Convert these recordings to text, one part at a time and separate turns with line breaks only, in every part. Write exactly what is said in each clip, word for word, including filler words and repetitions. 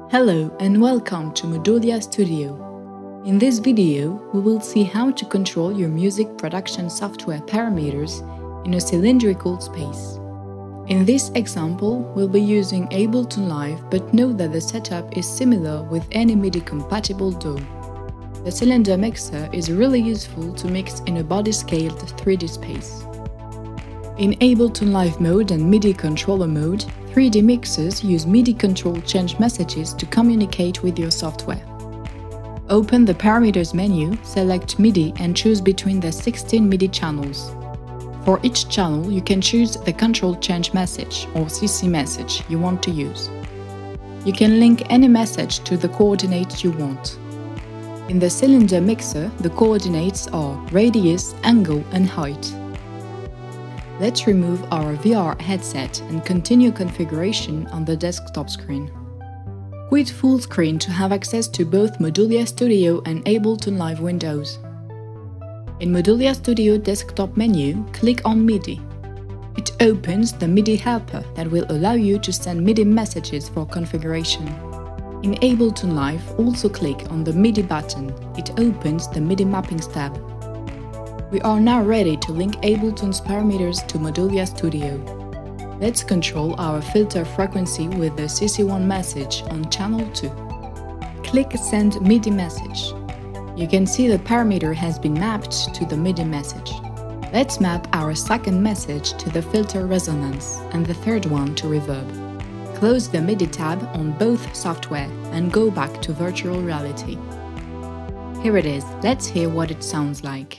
Hello and welcome to Modulia Studio. In this video, we will see how to control your music production software parameters in a cylindrical space. In this example, we'll be using Ableton Live, but note that the setup is similar with any MIDI-compatible D A W. The cylinder mixer is really useful to mix in a body-scaled three D space. In Ableton Live mode and MIDI controller mode, three D mixers use MIDI control change messages to communicate with your software. Open the Parameters menu, select MIDI and choose between the sixteen MIDI channels. For each channel, you can choose the control change message or C C message you want to use. You can link any message to the coordinates you want. In the cylinder mixer, the coordinates are radius, angle and height. Let's remove our V R headset and continue configuration on the desktop screen. Quit full screen to have access to both Modulia Studio and Ableton Live windows. In Modulia Studio desktop menu, click on MIDI. It opens the MIDI helper that will allow you to send MIDI messages for configuration. In Ableton Live, also click on the MIDI button. It opens the MIDI mappings tab. We are now ready to link Ableton's parameters to Modulia Studio. Let's control our filter frequency with the C C one message on channel two. Click Send MIDI message. You can see the parameter has been mapped to the MIDI message. Let's map our second message to the filter resonance and the third one to reverb. Close the MIDI tab on both software and go back to virtual reality. Here it is, let's hear what it sounds like.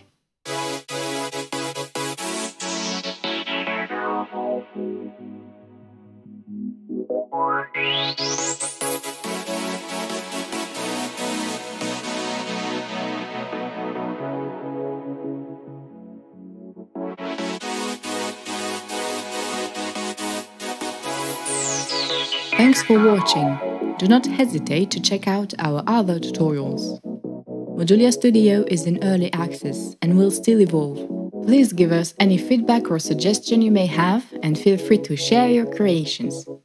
Thanks for watching. Do not hesitate to check out our other tutorials. Modulia Studio is in early access and will still evolve. Please give us any feedback or suggestion you may have and feel free to share your creations.